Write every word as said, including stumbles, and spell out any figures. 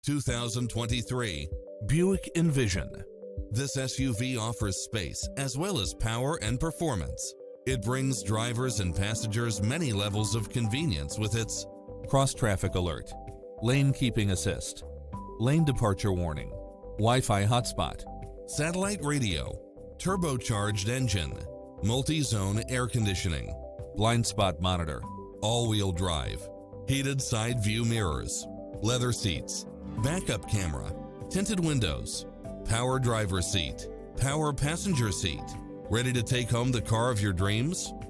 two thousand twenty-three Buick Envision. This S U V offers space as well as power and performance. It brings drivers and passengers many levels of convenience with its cross-traffic alert, lane keeping assist, lane departure warning, Wi-Fi hotspot, satellite radio, turbocharged engine, multi-zone air conditioning, blind spot monitor, all-wheel drive, heated side view mirrors, leather seats, backup camera, tinted windows, power driver seat, power passenger seat. Ready to take home the car of your dreams?